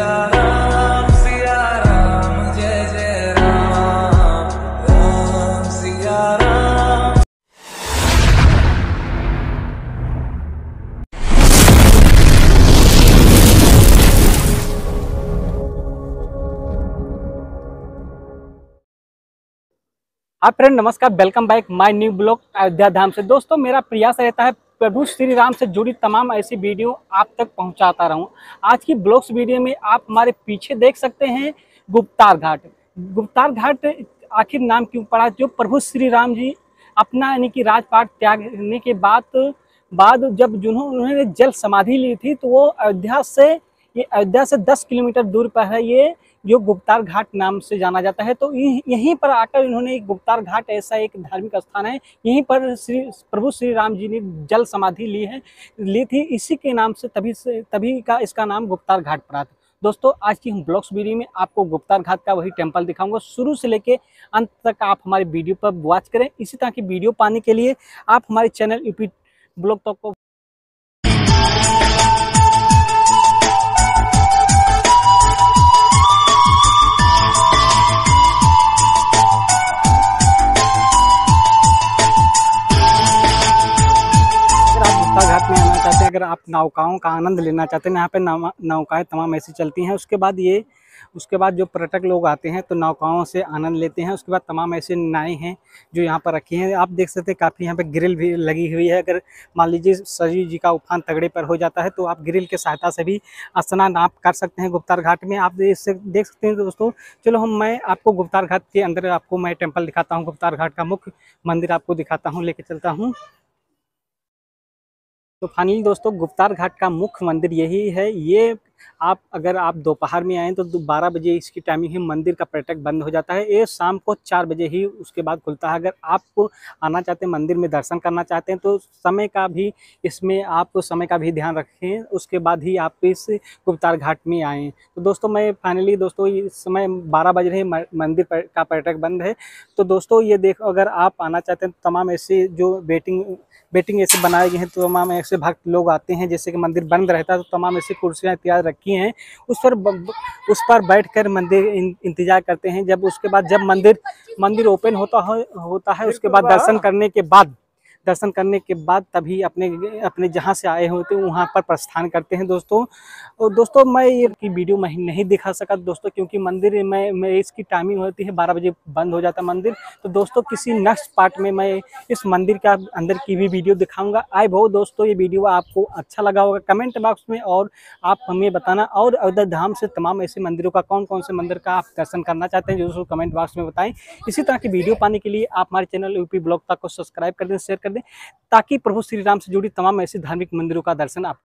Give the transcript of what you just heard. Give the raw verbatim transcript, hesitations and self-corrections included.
राम सिया राम, जय जय राम, राम सिया राम। आप फ्रेंड नमस्कार, welcome back my new blog Ayodhya Dham से। दोस्तों मेरा प्रयास रहता है प्रभु श्री राम से जुड़ी तमाम ऐसी वीडियो आप तक पहुंचाता रहूं। आज की ब्लॉग्स वीडियो में आप हमारे पीछे देख सकते हैं गुप्तार घाट। गुप्तार घाट आखिर नाम क्यों पड़ा? जो प्रभु श्री राम जी अपना यानी कि राजपाट त्यागने के बाद बाद जब जिन्होंने जल समाधि ली थी तो वो अयोध्या से ये अयोध्या से दस किलोमीटर दूर पर है ये जो गुप्तार घाट नाम से जाना जाता है। तो यहीं पर आकर इन्होंने एक गुप्तार घाट ऐसा एक धार्मिक स्थान है, यहीं पर श्री प्रभु श्री राम जी ने जल समाधि ली है ली थी इसी के नाम से तभी से तभी का इसका नाम गुप्तार घाट पड़ा था। दोस्तों आज की हम ब्लॉग्स वीडियो में आपको गुप्तार घाट का वही टेम्पल दिखाऊंगा। शुरू से लेके अंत तक आप हमारे वीडियो पर वॉच करें। इसी तरह की वीडियो पाने के लिए आप हमारे चैनल यूपी ब्लॉग तक को घाट में आना चाहते हैं, अगर आप नौकाओं का आनंद लेना चाहते हैं, यहाँ पे नौकाएं तमाम ऐसी चलती हैं। उसके बाद ये उसके बाद जो पर्यटक लोग आते हैं तो नौकाओं से आनंद लेते हैं। उसके बाद तमाम ऐसे नाएं हैं जो यहाँ पर रखी हैं। आप देख सकते हैं काफ़ी यहाँ पे ग्रिल भी लगी हुई है। अगर मान लीजिए शरीर जी का उफान तगड़े पर हो जाता है तो आप ग्रिल के सहायता से भी स्नान आप कर सकते हैं गुप्तार घाट में। आप इससे देख सकते हैं दोस्तों। चलो हम मैं आपको गुप्तार घाट के अंदर आपको मैं टेम्पल दिखाता हूँ, गुप्तार घाट का मुख्य मंदिर आपको दिखाता हूँ, लेके चलता हूँ। तो फाइनली दोस्तों गुप्तार घाट का मुख्य मंदिर यही है। ये आप अगर आप दोपहर में आएँ तो बारह बजे इसकी टाइमिंग है, मंदिर का पर्यटक बंद हो जाता है। ये शाम को चार बजे ही उसके बाद खुलता है। अगर आपको आना चाहते हैं मंदिर में दर्शन करना चाहते हैं तो समय का भी इसमें आप समय का भी ध्यान रखें, उसके बाद ही आप इस गुप्तार घाट में आएँ। तो दोस्तों मैं फाइनली दोस्तों इस समय बारह बज रहे हैं, मंदिर का पर्यटक बंद है। तो दोस्तों ये देखो, अगर आप आना चाहते हैं तो तमाम ऐसे जो वेटिंग वेटिंग ऐसे बनाए गए हैं तो तमाम ऐसे भक्त लोग आते हैं। जैसे कि मंदिर बंद रहता है तो तमाम ऐसी कुर्सियाँ तैयार रखी हैं, उस पर उस पर बैठकर मंदिर इंतजार करते हैं। जब उसके बाद जब मंदिर मंदिर ओपन होता है होता है उसके बाद दर्शन करने के बाद दर्शन करने के बाद तभी अपने अपने जहाँ से आए होते हैं वहाँ पर प्रस्थान करते हैं। दोस्तों और दोस्तों मैं ये की वीडियो मैं नहीं दिखा सका दोस्तों, क्योंकि मंदिर में मैं इसकी टाइमिंग होती है बारह बजे बंद हो जाता मंदिर। तो दोस्तों किसी नेक्स्ट पार्ट में मैं इस मंदिर का अंदर की भी वीडियो दिखाऊंगा। आई होप दोस्तों ये वीडियो आपको अच्छा लगा होगा। कमेंट बॉक्स में और आप हमें बताना, और अयोध्या धाम से तमाम ऐसे मंदिरों का कौन कौन से मंदिर का आप दर्शन करना चाहते हैं जो कमेंट बॉक्स में बताएं। इसी तरह की वीडियो पाने के लिए आप हमारे चैनल यूपी ब्लॉग तक को सब्सक्राइब कर दें, शेयर कर दें, ताकि प्रभु श्री राम से जुड़ी तमाम ऐसे धार्मिक मंदिरों का दर्शन आप